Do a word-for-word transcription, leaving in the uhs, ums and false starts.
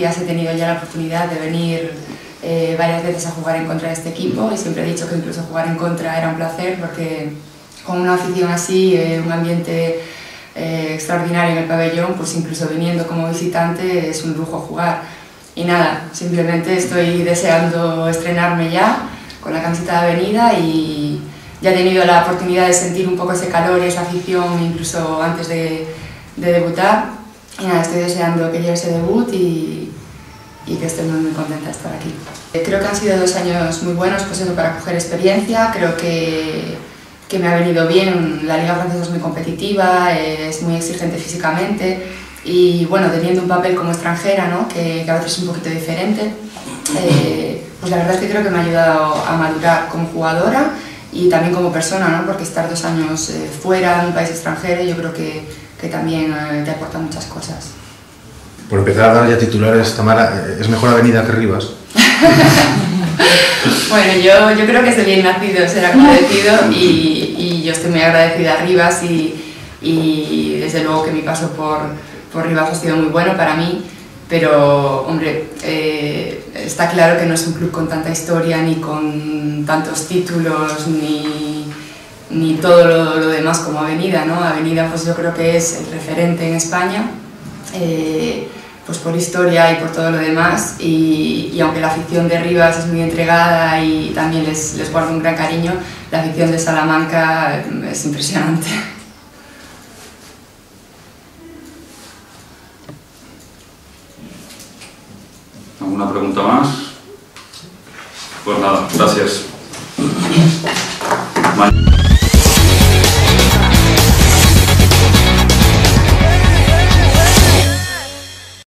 días he tenido ya la oportunidad de venir eh, varias veces a jugar en contra de este equipo y siempre he dicho que incluso jugar en contra era un placer porque con una afición así, eh, un ambiente eh, extraordinario en el pabellón, pues incluso viniendo como visitante es un lujo jugar. Y nada, simplemente estoy deseando estrenarme ya con la camiseta de Avenida y ya he tenido la oportunidad de sentir un poco ese calor y esa afición incluso antes de, de debutar. Y nada, estoy deseando que llegue ese debut y, y que estoy muy, muy contenta de estar aquí. Creo que han sido dos años muy buenos pues eso, para coger experiencia. Creo que, que me ha venido bien. La Liga Francesa es muy competitiva, es muy exigente físicamente y bueno, teniendo un papel como extranjera, ¿no? que, que a veces es un poquito diferente, eh, pues la verdad es que creo que me ha ayudado a madurar como jugadora y también como persona, ¿no? porque estar dos años eh, fuera, en un país extranjero, yo creo que, que también eh, te aporta muchas cosas. Por empezar a dar ya titulares, Tamara, ¿es mejor Avenida que Rivas? Bueno, yo, yo creo que es de bien nacido ser agradecido y, y yo estoy muy agradecida a Rivas y, y desde luego que mi paso por, por Rivas ha sido muy bueno para mí, pero hombre, eh, está claro que no es un club con tanta historia ni con tantos títulos ni, ni todo lo, lo demás como Avenida, ¿no? Avenida pues yo creo que es el referente en España, eh, pues por historia y por todo lo demás y, y aunque la afición de Rivas es muy entregada y también les, les guardo un gran cariño, la afición de Salamanca es impresionante. ¿Alguna pregunta más? Pues nada, gracias.